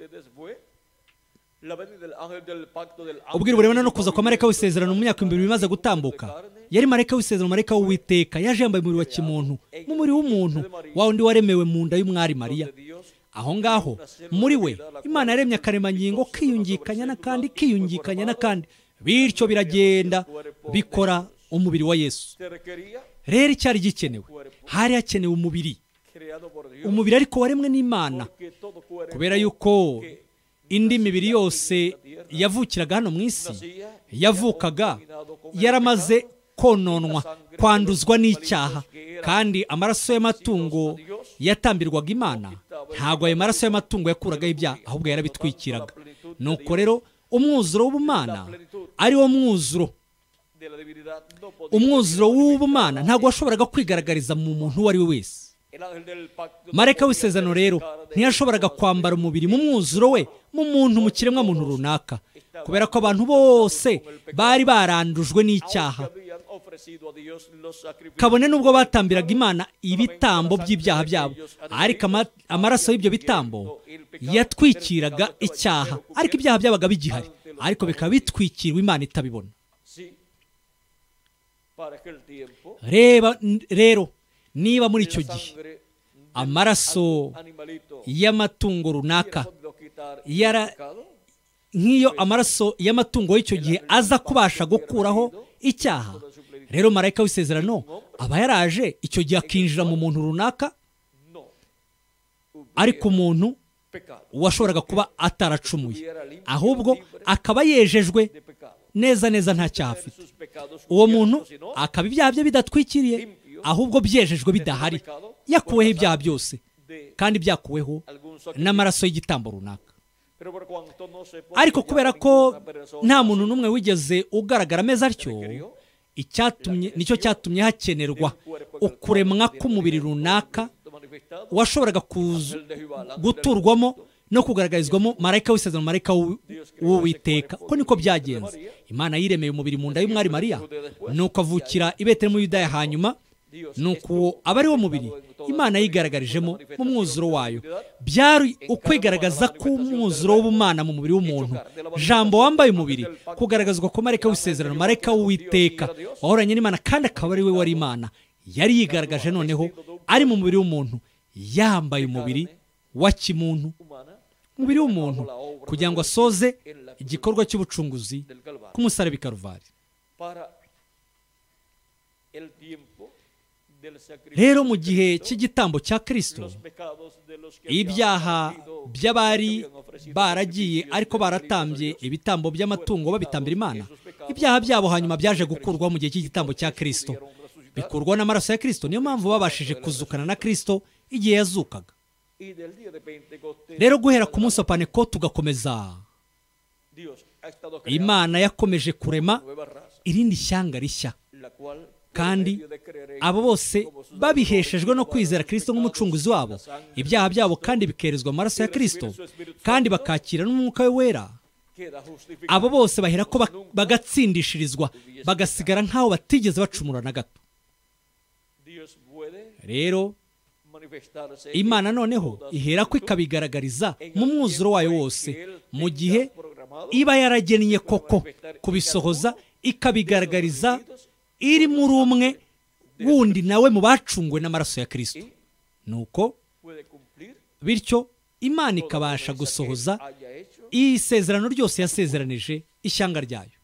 ubwiru burebana no kuza kwa marayika w'isezerano mu myaka ibihumbi bimaze gutambuka. Yari marayika w'isezerano, marayika w'Uwiteka, yaje yambaye umubiri wa kimuntu, mu mubiri w'umuntu wa wundi waremewe mu nda y'umwari Mariya. Aho ngaho muri we Imana yaremye akaremangingo kiyungikanya n'akandi kiyungikanya n'akandi, bityo biragenda bikora umubiri wa Yesu. Rero icyari gikenewe, hari hakenewe umubiri, umubiri ariko waremwe n'Imana, kubera yuko indi mibiri yose yavukiraga hano mu isi yavukaga yaramaze kononwa, kwanduzwa n'icyaha, kandi amaraso y'amatungo yatambirwaga Imana ntabwo ayo maraso y'amatungo yakuragaho ibyaha, ahubwo yarabitwikiraga. Nuko rero umwuzuro w'ubumana ari wo mwuzuro umwuzuro w'ubumana ntabwo washoboraga kwigaragariza mu muntu uwo ari we wese. Marayika w'isezerano rero ntiyashoboraga kwambara umubiri mu mwuzuro we mu muntu, mu kiremwa muntu runaka, kubera ko abantu bose bari barandujwe n'icyaha, kabone n'ubwo batambiraga Imana ibitambo by'ibyaha byabo, ariko amaraso y'ibyo bitambo yatwikiraga icyaha, ariko ibyaha byabaga bigihari, ariko bikaba bitwikirwa Imana itabibona. Reba rero, niba muri icyo gihe amaraso y'amatungo runaka yara nk'iyo amaraso y'amatungo y'icyo gihe aza kubasha gukuraho icyaha, rero marayika w'isezerano aba yaraje icyo gihe akinjira mu muntu runaka, ariko umuntu washoboraga kuba ataracumuye, ahubwo akaba yejejwe neza neza nta cyaha afite. Uwo muntu akaba ibyaha bye bidatwikiriye, ahubwo byejejwe bidahari, yakuweho ibyaha byose, kandi byakuweho n'amaraso y'igitambo runaka. Ariko kubera ko nta muntu n'umwe wigeze ugaragara ameze atyo, icyatumye nicyo cyatumye hakenerwa ukuremwa k'umubiri runaka washoboraga guturwamo no kugaragarizwamo marayika w'isezerano, marayika w'Uwiteka. Ko niko byagenze. Imana yiremeye umubiri mu nda y'umwari Mariya, nuko avukira i Betelehemu mu Yudaya, hanyuma nuko aba ari wo mubiri Imana yigaragarijemo mu mwuzuro wayo. Byari ukwigaragaza k'umwuzuro w'ubumana mu mubiri w'umuntu, Jambo wambaye umubiri, kugaragazwa ko marayika w'isezerano, marayika w'Uwiteka wahoranye n'Imana, kandi akaba ari we wari Imana, yari yigaragaje noneho ari mu mubiri w'umuntu, yambaye umubiri wa kimuntu, umubiri w'umuntu, kugira ngo asoze igikorwa cy'ubucunguzi k'umusaraba i Karuvari. Rero mu gihe cy'igitambo cya Kristo, ibyaha by'abari baragiye ariko baratambye ibitambo by'amatungo babitambira Imana, ibyaha byabo hanyuma byaje gukurwaho mu gihe cy'igitambo cya Kristo, bikurwaho n'amaraso ya Kristo. Niyo mpamvu babashije kuzukana na Kristo igihe yazukaga. Rero guhera ku munsi wa Pantekote tugakomeza, Imana yakomeje kurema irindi shyanga rishya, kandi abo bose babiheshejwe no kwizera Kristo nk'umucunguzi wabo, ibyaha byabo kandi bikerezwa amaraso ya Kristo, kandi bakakira n'umwuka we wera. Abo bose bahera ko bagatsindishirizwa, bagasigara nk'aho batigeze bacumura na gato. Rero Imana noneho ihera ko ikabigaragariza mu mwuzuro wayo wose, mu gihe iba yaragennye koko kubisohoza, ikabigaragariza iri muri umwe wundi nawe mu bacungwe n'amaraso ya Kristo. Nuko bityo Imana ikabasha gusohoza isezerano ryose yasezeranije ishyanga ryayo.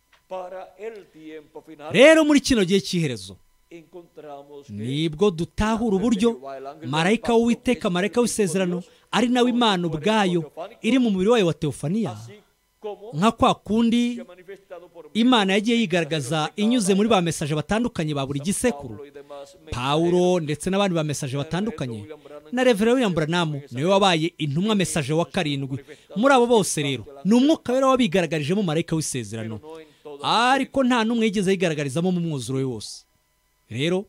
Rero muri kino gihe cy'iherezo nibwo dutahura uburyo marayika w'Uwiteka, marayika w'isezerano, ari nawe Imana ubwayo iri mu mubiri wayo wa teofaniya, nka kwa kundi Imana yagiye yigaragaza inyuze muri ba mesaje batandukanye ba buri gisekuru, Pawulo ndetse n'abandi ba mesaje batandukanye, na Reverend William Branham niwe wabaye intumwa mesaje wa karindwi. Muri abo bose rero ni umwuka wera wabigaragarije marayika w'isezerano, ariko nta n'umwe yigeze yigaragarizamo mu mwuzuro we wose. Rero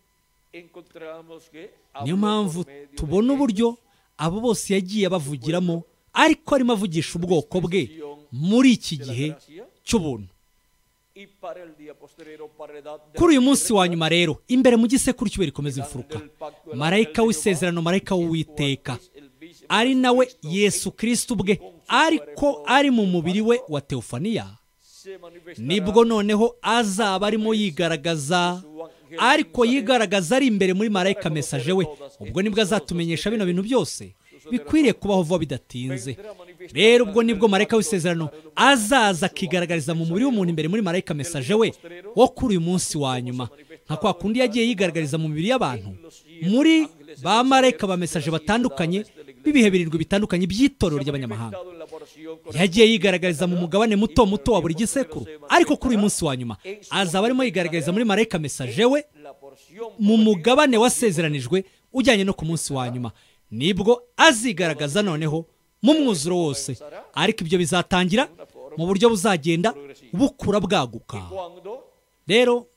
niyo mpamvu tubona uburyo abo bose yagiye abavugiramo, ariko arimo avugisha ubwoko bwe muri iki gihe cy'ubuntu. kuri uyu munsi wa nyuma rero, imbere mu gisekuru cy'Ibuye rikomeza imfuruka, marayika w'isezerano, marayika w'Uwiteka, ari nawe Yesu Kristo ubwe, ariko ari mu mubiri we wa teofaniya, nibwo noneho azaba arimo yigaragaza, ariko yigaragaza ari imbere muri marayika mesaje we. Ubwo nibwo azatumenyesha bino bintu byose bikwiriye kubaho vuba bidatinze. Rero ubwo nibwo marayika w'isezerano azaza akigaragariza mu mubiri w'umuntu imbere muri marayika mesaje we wo kuri uyu munsi wa nyuma, nka kwa kundi yagiye yigaragariza mu mibiri y'abantu muri ba marayika ba mesaje batandukanye b'ibihe birindwi bitandukanye by'itorero ry'abanyamahanga. Yagiye yigaragariza mu mugabane muto muto wa buri gisekuru, ariko kuri uyu munsi wa nyuma azaba arimo yigaragariza muri marayika mesaje we mu mugabane wasezeranijwe ujyanye no ku munsi wa nyuma, nibwo azigaragaza noneho mu mwuzuro wose. Ariko ibyo bizatangira mu buryo buzagenda bukura bwaguka. Rero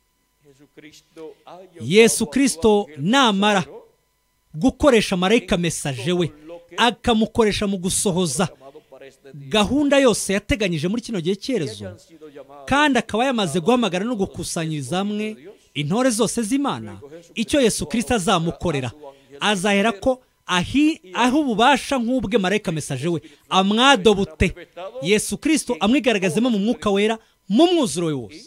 Yesu Kristo namara gukoresha marayika mesaje we, akamukoresha mu gusohoza gahunda yose yateganyije muri kino gihe cyerezo, kandi akaba yamaze guhamagara no gukusanyiriza hamwe intore zose z'Imana, icyo Yesu Kristo azamukorera, azahera ko ahi aho ububasha nk'ubwe marayika mesaje we amwadobute Yesu Kristo amwigaragazemo mu mwuka wera mu mwuzuro we wose.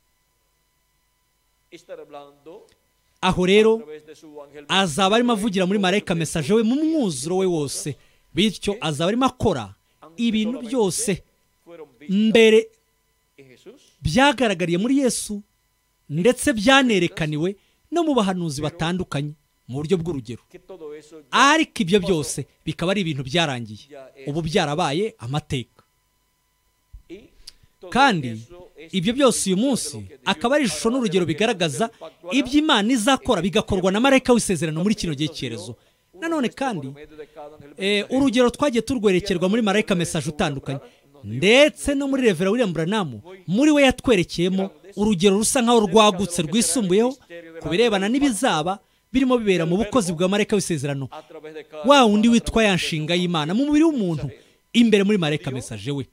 Aho rero azaba arimo avugira muri marayika mesaje we mu mwuzuro we wose, bityo azaba arimo akora ibintu byose mbere byagaragariye muri Yesu ndetse byanerekaniwe no mu bahanuzi batandukanye mu buryo bw'urugero. Ariko ibyo byose bikaba ari ibintu byarangiye, ubu byarabaye amateka. Kandi ibyo byose uyu munsi akaba ari ishusho n'urugero bigaragaza iby'Imana izakora bigakorwa na marayika w'isezerano muri kino gihe cyerezo. Nanone kandi e, urugero twagiye turwerekerwa muri marayika mesaje utandukanye, ndetse no muri Revera William Branham muri we yatwerekeyemo urugero rusa nkaho rwagutse rwisumbuyeho ku birebana n'ibizaba birimo bibera mu bukozi bwa marayika w'isezerano, wa wundi witwa ya nshinga y'Imana mu mubiri w'umuntu imbere muri marayika mesaje we.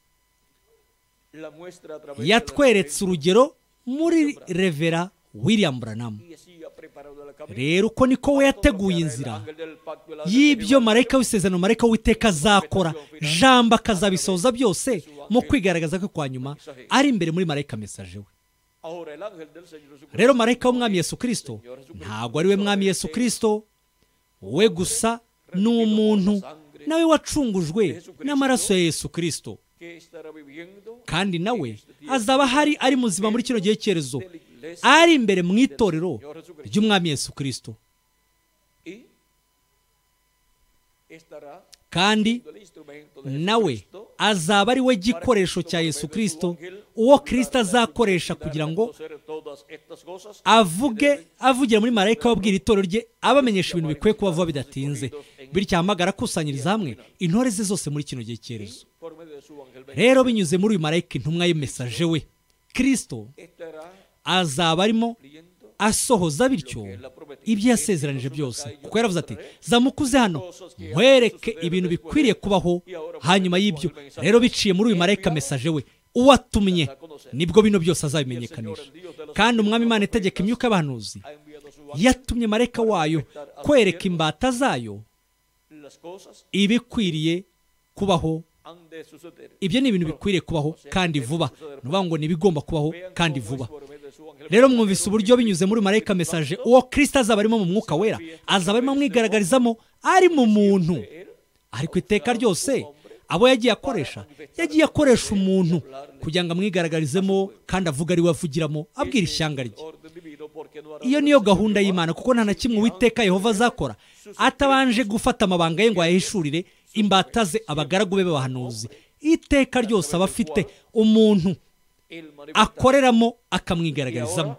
Yatweretse urugero muri Revera William Branham. Rero uko niko we yateguye inzira y'ibyo marayika w'isezerano, marayika w'Uwiteka azakora, Jambo akazabisoza byose mu kwigaragaza ko kwa nyuma ari imbere muri marayika mesaje we. Rero marayika w'umwami Yesu Kristo ntabwo ari we mwami Yesu Kristo we gusa, ni umuntu nawe wacungujwe n'amaraso ya Yesu Kristo, kandi nawe azaba hari ari muzima muri kino gihe cyerezo, ari imbere mu itorero ry'umwami Yesu Kristo. Kandi nawe azaba ari we gikoresho cya Yesu Kristo, uwo Kristo azakoresha kugira ngo avuge avugira muri marayika wabwira itorero rye, abamenyesha ibintu bikwiye kuba vuba bidatinze, bityo ahamagara akusanyiriza hamwe intore ze zose muri kino gihe cyerezo. Rero binyuze muri uyu marayika intumwa y'mesaje we, Kristo azaba arimo asohoza bityo ibyo yasezeranije byose, kuko yaravuze ati zamukuze hano nkwereke ibintu bikwiriye kubaho hanyuma y'ibyo. Rero biciye muri uyu marayika mesaje we uwatumye, nibwo bino byose azabimenyekanisha. Kandi umwami Imana itegeka imyuka y'abahanuzi yatumye marayika wayo kwereka imbata zayo ibikwiriye kubaho. Ibyo ni ibintu bikwiriye kubaho kandi vuba, nuvuga ngo ni bigomba kubaho kandi vuba. Rero mwumvise uburyo binyuze muri marayika mesaje uwo Kristo azaba arimo mu mwuka wera, azaba arimo amwigaragarizamo ari mu muntu. Ariko iteka ryose abo yagiye akoresha, yagiye akoresha umuntu kugira ngo amwigaragarizemo kandi avuga ari we avugiramo, abwira ishyanga rye. Iyo niyo gahunda y'Imana, kuko nta na kimwe Uwiteka Yehova azakora atabanje gufata amabanga ye ngo ayahishurire imbata ze, abagaragu be b'abahanuzi. Iteka ryose aba afite umuntu akoreramo akamwigaragarizamo.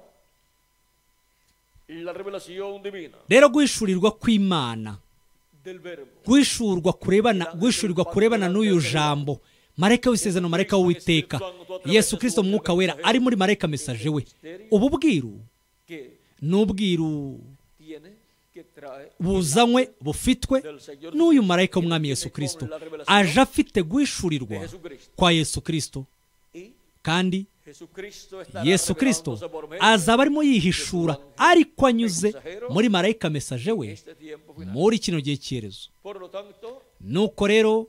Rero guhishurirwa kw'Imana, guhishurwa kurebana guhishurirwa kurebana n'uyu Jambo, marayika w'isezerano, marayika w'Uwiteka Yesu Kristo mwuka wera ari muri marayika mesaje we. Ubu bwiru n'ubwiru buzanywe bufitwe n'uyu marayika w'umwami Yesu Kristo, aje afite guhishurirwa kwa Yesu Kristo. Kandi Yesu Kristo azaba arimo yihishura ariko anyuze muri marayika mesaje we muri kino gihe cyerezo. Nuko rero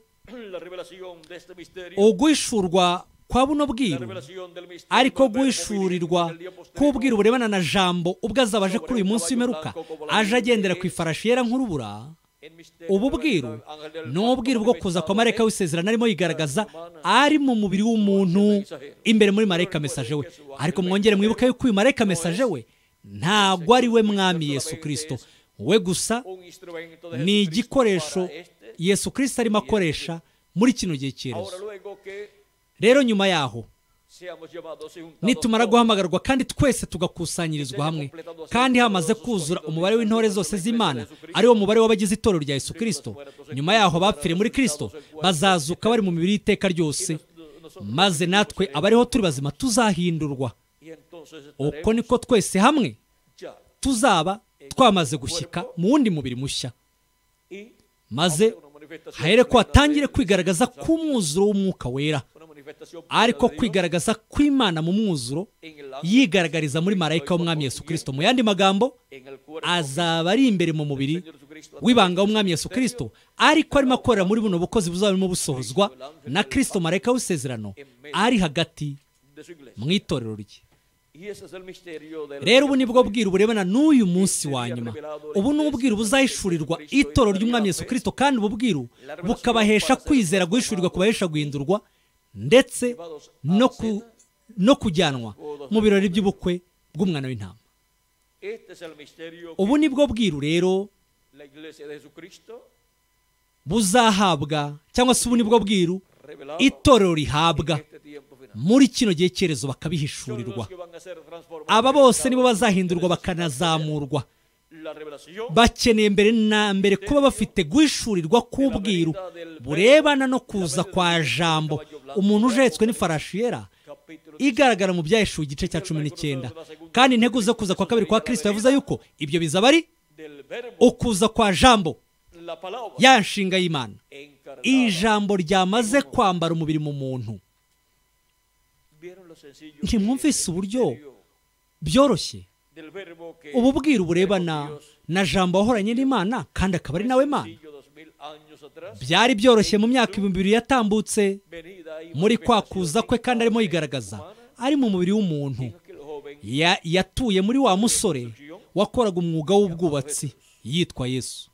uguhishurwa kwa buno bwiru ariko guhishurirwa k'ubwiru burebana na Jambo ubwo azaba aje kuri uyu munsi w'imperuka aje agendera ku ifarashi yera nk'urubura. Ubu bwiru ni ubwiru bwo kuza kwa marayika w'isezerano arimo yigaragaza ari mu mubiri w'umuntu imbere muri marayika mesaje we. Ariko mwongere mwibuke yuko uyu marayika mesaje we ntabwo ari we mwami Yesu Kristo, we gusa ni igikoresho Yesu Kristo arimo akoresha muri kino gihe cyerezo. Rero nyuma yaho nitumara guhamagarwa kandi twese tugakusanyirizwa hamwe kandi hamaze kuzura umubare w'intore zose z'Imana ariwo mubare w'abagize itorero rya Yesu Kristo, nyuma yaho bapfire muri Kristo bazazuka bari mu mibiri y'iteka ryose, maze natwe abariho turi bazima tuzahindurwa. Uko niko twese hamwe tuzaba twamaze gushyika mu wundi mubiri mushya, maze hahere ko hatangire kwigaragaza k'umwuzuro w'umwuka wera, ariko kwigaragaza kw'Imana mu mwuzuro yigaragariza muri marayika w'umwami Yesu Kristo. Mu yandi magambo, azaba ari imbere mu mubiri w'ibanga w'umwami Yesu Kristo, ariko arimo akorera muri buno bukozi buzaba burimo busohozwa na Kristo marayika w'isezerano ari hagati mu itorero rye. Rero ubu nibwo bwiru burebana n'uyu munsi wa nyuma. Ubu ni ubwiru buzahishurirwa itorero ry'umwami Yesu Kristo, kandi ubu bwiru bukabahesha kwizera guhishurirwa kubahesha guhindurwa ndetse no ku no kujyanwa mu birori by'ubukwe bw'umwana w'intama. Ubu nibwo bwiru rero buzahabwa, cyangwa se ubu nibwo bwiru itorero rihabwa muri kino gihe cyerezo bakabihishurirwa. Aba bose nibo bazahindurwa bakanazamurwa. Bakeneye mbere na mbere kuba bafite guhishurirwa k'ubwiru burebana no kuza kwa Jambo, umuntu ujetswe n'ifarashi yera igaragara mu byahishuwe igice cya cumi n'icyenda. Kandi intego zo kuza kwa kabiri kwa Kristo yavuze yuko ibyo bizaba ari ukuza kwa Jambo, ya nshinga y'Imana, ijambo ryamaze kwambara umubiri mu muntu. Ntimwumvise uburyo byoroshye ubu bwiru burebana na Jambo wahoranye n'Imana kandi akaba ari nawe Mana. Byari byoroshye mu myaka ibihumbi bibiri yatambutse muri kwa kuza kwe, kandi arimo yigaragaza ari mu mubiri w'umuntu. Ya, yatuye muri wa musore wakoraga umwuga w'ubwubatsi yitwa Yesu.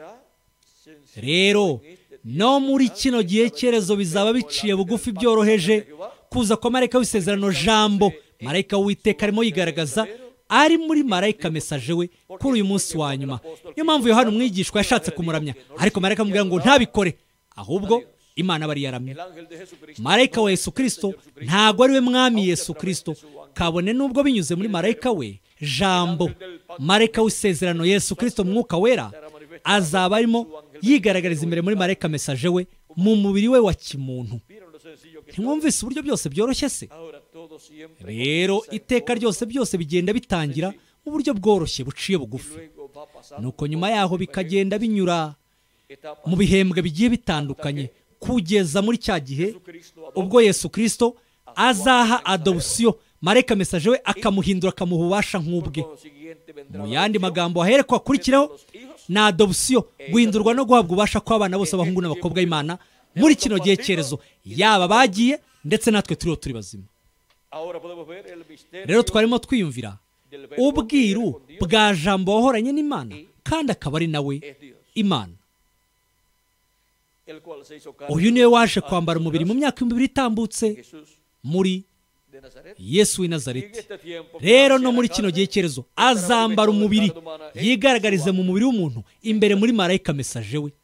Rero no muri kino gihe cyerezo bizaba biciye bugufi byoroheje kuza kwa marayika w'isezerano Jambo, marayika w'Uwiteka arimo yigaragaza ari muri marayika mesaje we kuri uyu munsi wa nyuma. Niyo mpamvu Yohana umwigishwa yashatse kumuramya, ariko marayika amubwira ngo ntabikore, ahubwo Imana bari yaramye. Marayika wa Yesu Kristo ntabwo ari we mwami Yesu Kristo, kabone nubwo binyuze muri marayika we Jambo, marayika w'isezerano Yesu Kristo mwuka wera azaba arimo yigaragariza imbere muri marayika mesaje we mu mubiri we wa kimuntu. Ntimwumvise uburyo byose byoroshye se? Rero iteka ryose byose bigenda bitangira mu buryo bworoshye buciye bugufi, nuko nyuma yaho bikagenda binyura mu bihembwe bigiye bitandukanye kugeza muri cya gihe ubwo Yesu Kristo azaha adopsiyo marayika mesaje we akamuhindura akamuha ububasha nk'ubwe. Mu yandi magambo, ahere ko akurikiraho na adopsiyo, guhindurwa no guhabwa ububasha kw'abana bose abahungu n'abakobwa b'Imana muri kino gihe cyerezo, yaba bagiye ndetse natwe turiho turi bazima. Rero twarimo twiyumvira ubwiru bwa Jambo wahoranye n'Imana kandi akaba ari nawe Imana. Uyu niwe waje kwambara umubiri mu myaka ibihumbi bibiri itambutse muri Yesu w'i Nazareti. Rero no muri kino gihe cyerezo azambara umubiri yigaragarize mu mubiri w'umuntu imbere muri marayika mesaje we.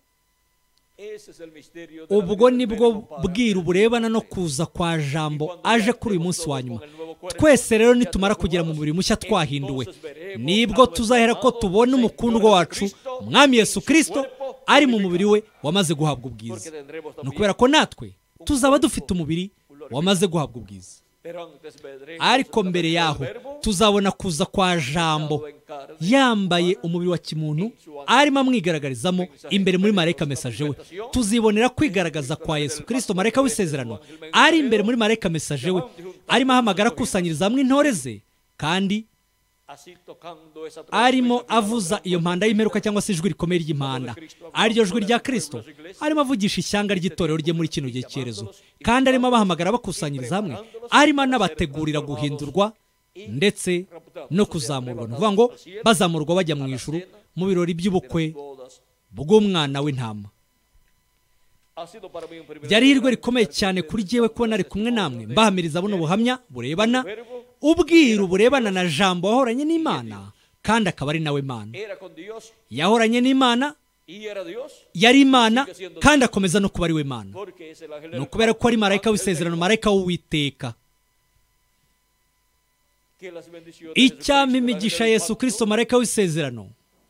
Ubwo nibwo bwiru burebana no kuza kwa Jambo aje kuri uyu munsi wa nyuma. Twese rero nitumara kugera mu mubiri mushya twahinduwe, nibwo tuzahera ko tubona umukundwa wacu mwami Yesu Kristo ari mu mubiri we wamaze guhabwa ubwiza. No kubera ko natwe tuzaba dufite umubiri wamaze guhabwa ubwiza. Ariko mbere yaho tuzabona kuza kwa Jambo yambaye umubiri wa kimuntu arimo amwigaragarizamo imbere muri marayika mesaje we. Tuzibonera kwigaragaza kwa Yesu Kristo marayika w'isezerano ari imbere muri marayika mesaje we arimo ahamagara akusanyiriza hamwe intore ze, kandi arimo avuza iyo mpanda y'imperuka cyangwa se ijwi rikomeye ry'impanda, ariryo jwi rya Kristo. Arimo avugisha ishyanga ry'itorero rye muri kino gihe cyerezo, kandi arimo abahamagara bakusanyiriza hamwe, arimo anabategurira guhindurwa ndetse no kuzamurwa. Ni ukuvuga ngo bazamurwa bajya mu ijuru mu birori by'ubukwe bw'umwana w'intama. Byari ihirwe rikomeye cyane kuri jyewe kuba nari kumwe namwe mbahamiriza buno buhamya burebana ubwiru burebana na Jambo wahoranye n'Imana, kandi akaba ari nawe Mana. Yahoranye n'Imana, yari Imana, kandi akomeza no kuba ari we Mana. Ni ukubera ko ari marayika w'isezerano, marayika w'Uwiteka. Icyampa imigisha Yesu Kristo, marayika w'isezerano,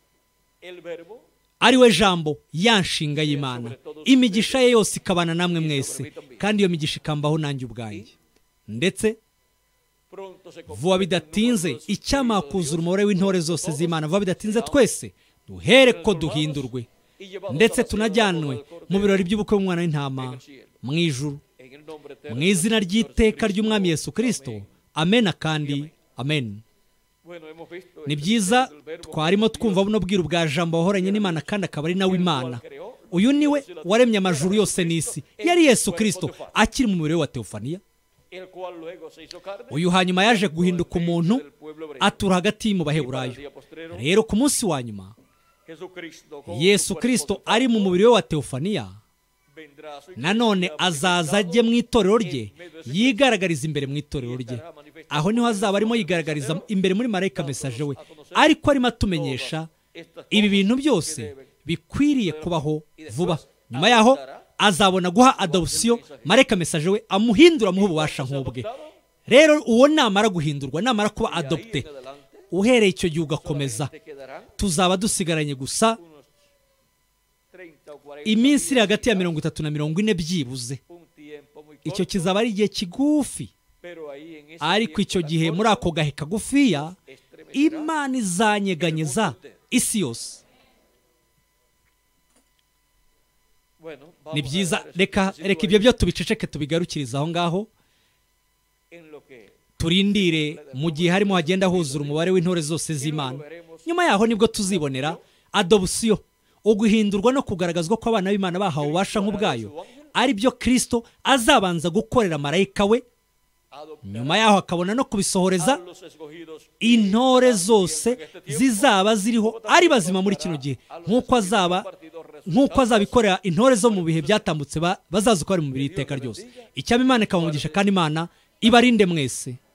Ariwe Jambo, yanshinga y'Imana, imigisha ye yose ikabana namwe mwese, kandi iyo migisha ikambaho nanjye ubwanjye. Ndetse vuba bidatinze icyampa hakuzura umubare w'intore zose z'Imana. Vuba bidatinze twese duhere ko duhindurwe, ndetse tunajyanwe mu birori by'ubukwe bw'umwana w'intama mu ijuru, mu izina ry'iteka ry'umwami Yesu Kristo. Amen kandi amen. Ni byiza twarimo twumva buno bwiru bwa Jambo wahoranye n'Imana, kandi akaba ari nawe Imana. Uyu niwe waremye amajuru yose n'isi, yari Yesu Kristo akiri mu mubiri wa Teofaniya. Uyu hanyuma yaje guhinduka umuntu, atura hagati mu Baheburayo. Rero ku munsi wa nyuma Yesu Kristo ari mu mubiri we wa Teofaniya, nanone azaza ajye mu itorero rye, yigaragariza imbere mu itorero rye. Aho niho azaba arimo yigaragariza imbere muri marayika mesaje we, ariko arimo atumenyesha ibi bintu byose bikwiriye kubaho vuba. Nyuma yaho azabona guha adoption marayika mesaje we, amuhindura amuha ububasha nk'ubwe. Rero uwo namara guhindurwa, namara kuba adopte, uhereye icyo gihe ugakomeza, tuzaba dusigaranye gusa iminsi iri hagati ya mirongo itatu na mirongo ine byibuze. Icyo kizaba ari igihe kigufi, ariko icyo gihe muri ako gahe kagufiya Imana izanyeganyeza isi yose. Ni byiza, reka reka ibyo byo tubiceceke, tubigarukiriza aho ngaho, turindire mu gihe harimo hagenda huzura umubare w'intore zose z'Imana. Nyuma yaho nibwo tuzibonera adoption, uguhindurwa no kugaragazwa ko abana b'Imana bahawe ububasha nk'ubwayo, ari byo Kristo azabanza gukorera marayika we. Nyuma yaho akabona no kubisohoreza intore zose zizaba ziriho ari bazima muri kino gihe, nk'uko azaba nk'uko azabikorera intore zo mu bihe byatambutse bazaza uko ari mu biri iteka ryose. Icyaba Imana ikabamugisha, kandi Imana ibarinde mwese.